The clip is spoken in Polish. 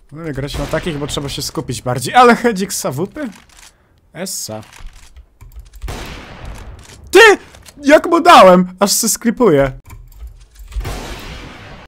Lubię grać na takich, bo trzeba się skupić bardziej. Ale hedzik z AWP? Essa. Ty! Jak mu dałem? Aż se sklipuję.